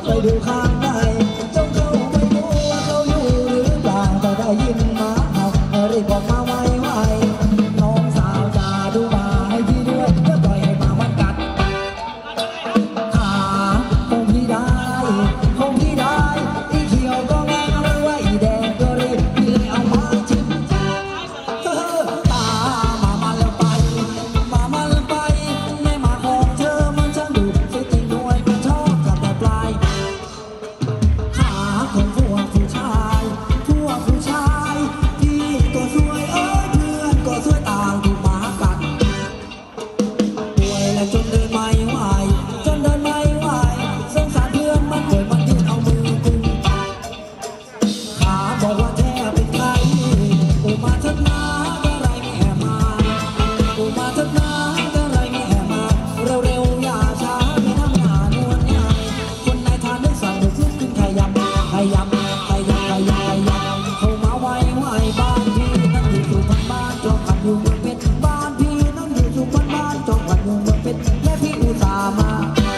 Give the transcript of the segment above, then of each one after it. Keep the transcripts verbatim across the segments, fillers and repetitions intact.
ไปดูข้างในเจ้าเขาไม่รู้ว่าเขาอยู่หรือเปล่าแต่ได้ยินมาเอารีบบอกมาไวไวน้องสาวจะดูมาให้พี่ด้วยจะปล่อยให้มามันกัดขาคงพี่ได้คงพี่ได้อีเขียวก็งานหรือว่าอีแดงก็รีบพี่เลยเอามาจิ้มตามามาแล้วไปมามาแล้วไปแม่มาของเธอมันช่างดุจริงด้วยมันชอบกันแต่ปลายขาของพวกผู้ชายพวกผู้ชายพี่ก็สวยเอ้ยเพื่อนก็สวยต่างถูกหมากัดป่วยและจนเดินไม่ไหวจนเดินไม่ไหวสงสารเพื่อนมันป่วยมันดิ้นเอามือกุมขาบอกว่าแท้เป็นใครอุมาทัดนาก็ไรไม่แอบมาอุมาทัดนาก็ไรไม่แอบมาเร็วๆอย่าช้าไม่ทำหน้านวลใหญ่คนนายทานได้สั่งลุกขึ้นขยับขยับขยับขยับขยับเข้ามาไวไวบ้านพี่นั่นอยู่สุพรรณบ้านจอมขัดอยู่เมืองเพชรบ้านพี่นั่นอยู่สุพรรณบ้านจอมขัดอยู่เมืองเพชรและพี่อุตส่าห์มา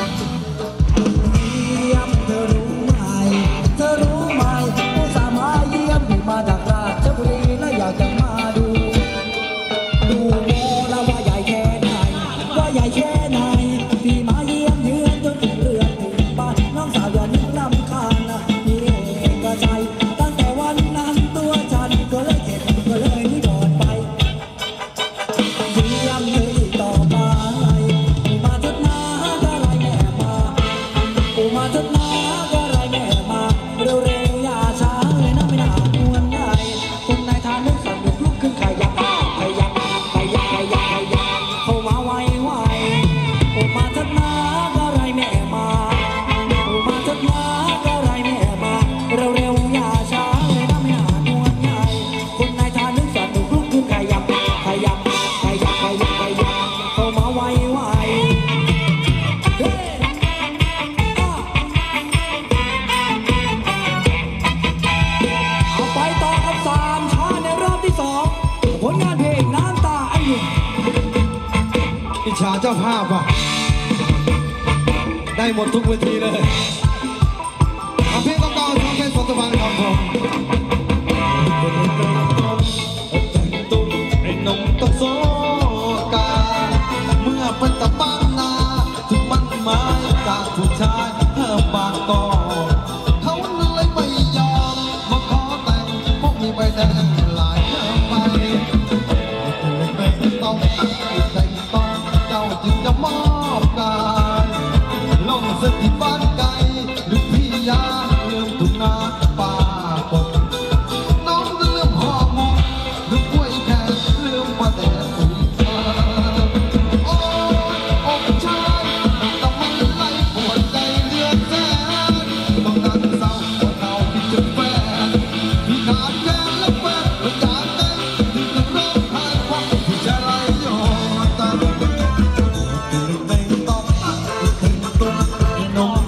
เยี่ยมเธอรู้ไหมเธอรู้ไหมอุตส่าห์มาเยี่ยมพี่มาจากราชบุรีและอยากจะมาดูดูโมแล้วว่าใหญ่แค่ไหนว่าใหญ่แค่ไหนพี่มาเยี่ยมเยือนจนถึงเรือนถึงบ้านน้องสาวอย่านึกรำคาญนะพี่เองก็ใจตั้งแต่วันนั้นตัวฉันก็เลยเข็ดก็เลยหนีก่อนไปเยี่ยมเลยอีกต่อไปอุมาทัดนาก็ไรแม่มาอุมาทัดนาก็ไรแม่มาเร็วๆอย่าช้าเลยนะไม่น่ากวนใหญ่คนนายทานนึกสั่งลุกลุกขึ้นขยับขยับขยับขยับขยับเข้ามาไวไวอุมาทัดนาก็ไรแม่มาอุมาทัดนาก็ไรแม่มาเร็วๆอย่าช้าเลยนะไม่น่ากวนใหญ่คนนายทานนึกสั่งลุกลุกขึ้นขยับขยับขยับขยับขยับเข้ามาไวไวเฮ้เอาไปต่อกับสามชาในรอบที่สองผลงานเพลงน้ำตาไอ้หนุ่มอิจฉาเจ้าภาพอ่ะได้หมดทุกเวทีเลยเอาเพลงเก่าๆทำเพลงปัจจุบันครับผมแต่งตุ้มไอ้หนุ่มต้องโซกาเมื่อเป็นตะบ้านนาถึงมันหมายจากผู้ชายเพิ่มบางกอกเขาเลยไม่ยอมมาขอแต่งพวกมีใบแดงหลายใบไม่ต้องแต่งต้องเจ้าจึงจะมอบกายลงเส้นที่บ้านไกลหรือพี่ยาเรื่องทุ่งนาป่าปนน้องเรื่องหอมมองหรือกล้วยแค่เรื่องมาแต่คุยเธอโอ้โอ้ชายต้องมันไล่ปวดใจเลือดแสนต้องนั่งเศร้าปวดเราคิดถึงแฟนพี่ขาดแค่และแฟนและอยากได้ที่จะร้องไห้เพราะพี่จะไล่โยนตาตึงเต็งต้องตึงตุ้มน้อง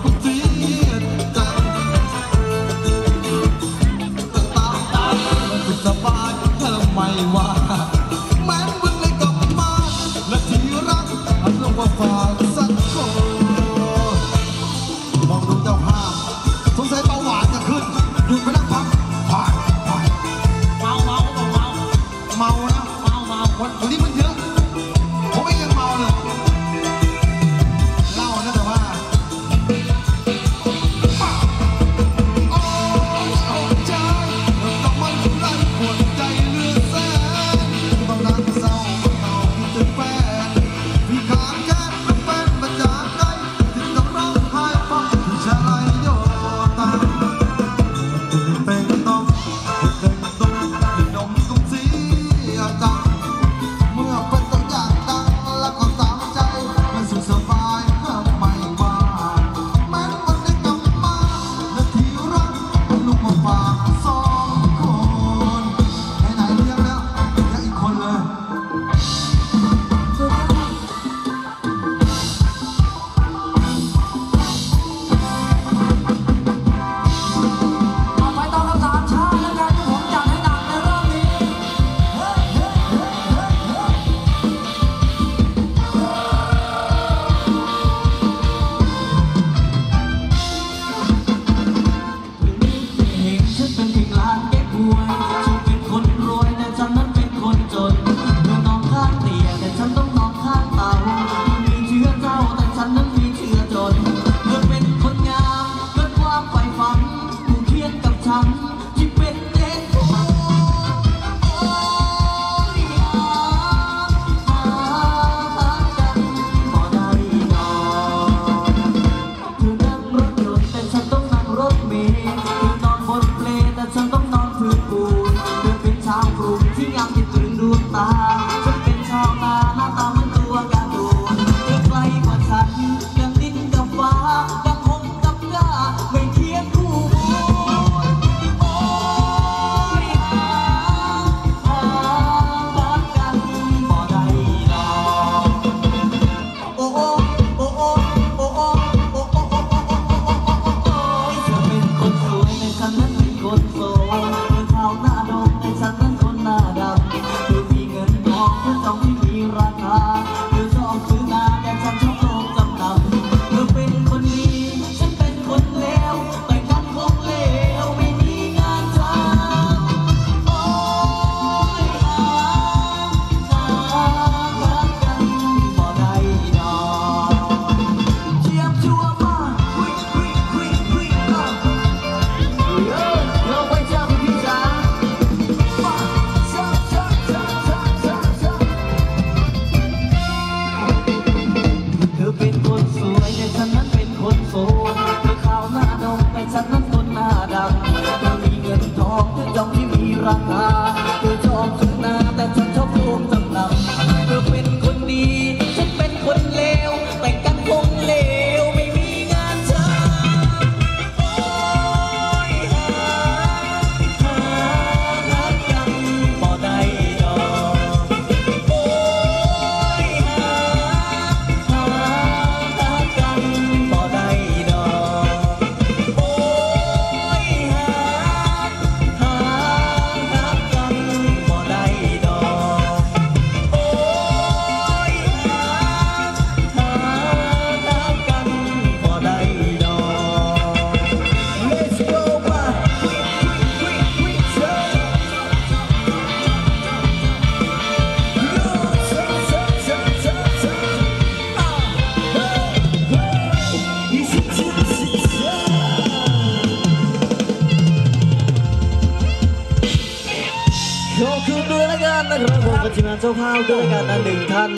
ทีมงานเจ้าภาพด้วยกันนะหนึ่งท่าน